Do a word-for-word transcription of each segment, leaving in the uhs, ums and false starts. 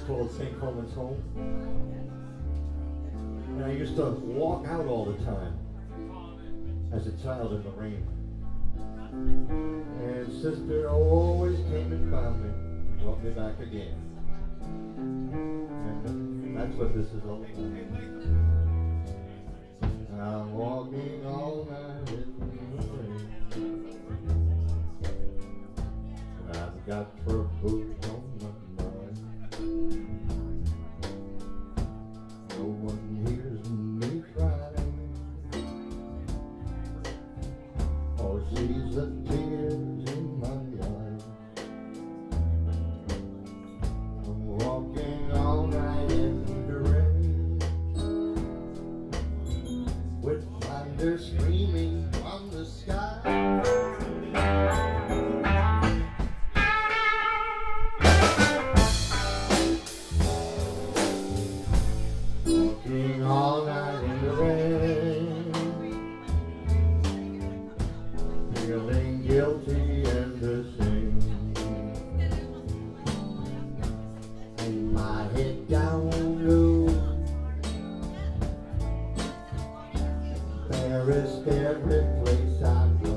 called Saint Coleman's Home. And I used to walk out all the time as a child in the rain. And Sister always came and found me, and brought me back again. And that's what this is all about. I'm walking all night in the rain. I've got trouble on my mind. No one hears me crying or sees the tears in my eyes. I'm walking all night in the rain with thunder screaming from the sky. All night in the rain, feeling guilty and ashamed. In my head down low, embarrassed every place I go.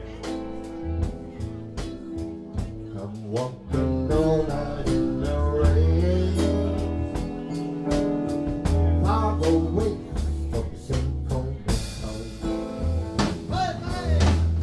I'm walking all night in the rain, far away from Saint Coleman's home. Hey, hey.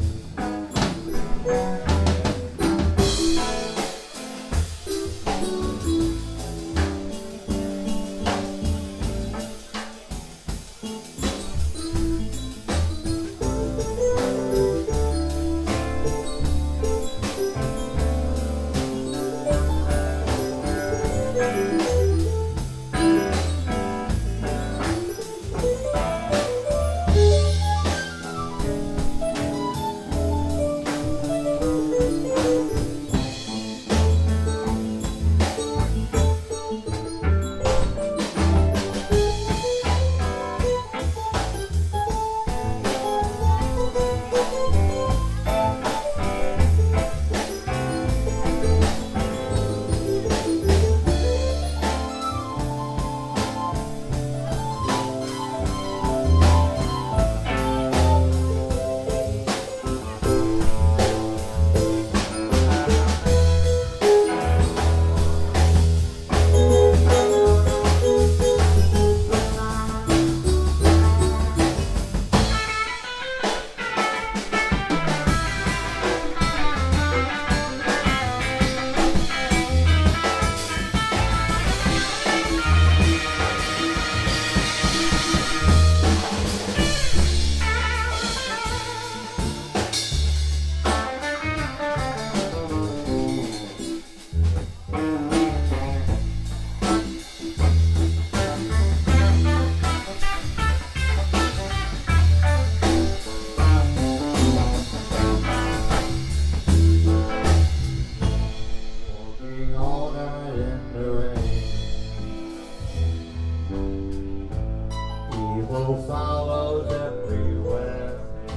Evil follows everywhere.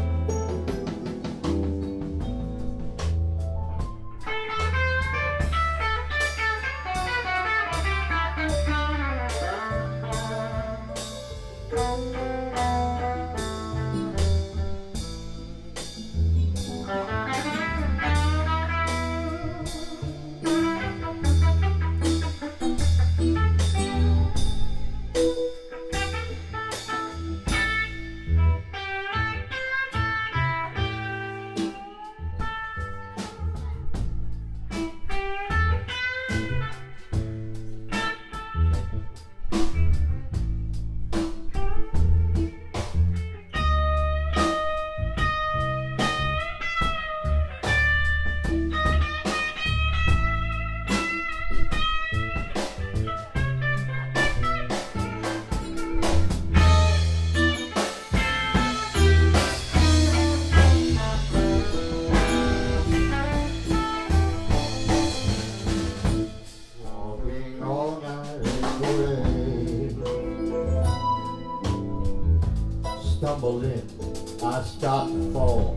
Stumbled in, I stopped to fall.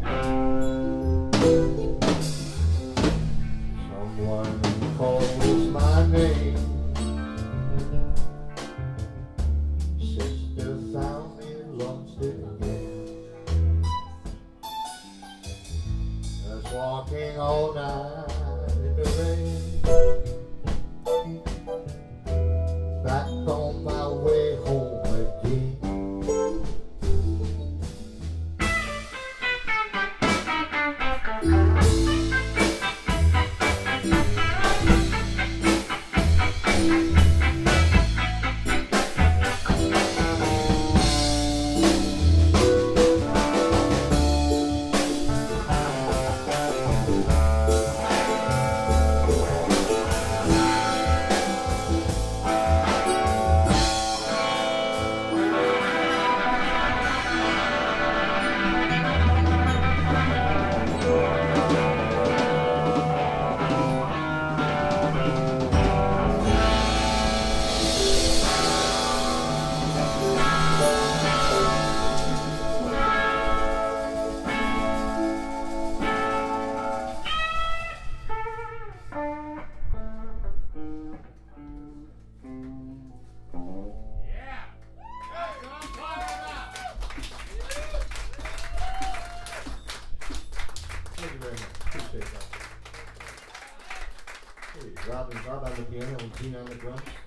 Someone calls my name. Bob and Bob on the piano and Gene on the drums.